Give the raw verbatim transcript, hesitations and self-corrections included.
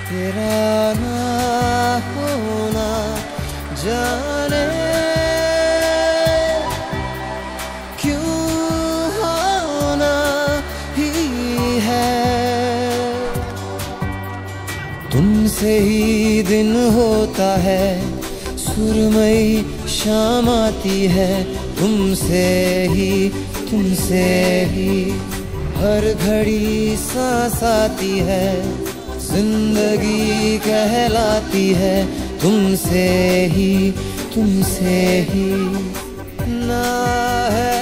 तेरा ना होना जाने क्यों होना ही है। तुमसे ही दिन होता है, सुरमई शाम आती है, तुमसे ही तुमसे ही हर घड़ी सांस आती है, जिंदगी कहलाती है, तुमसे ही तुमसे ही ना है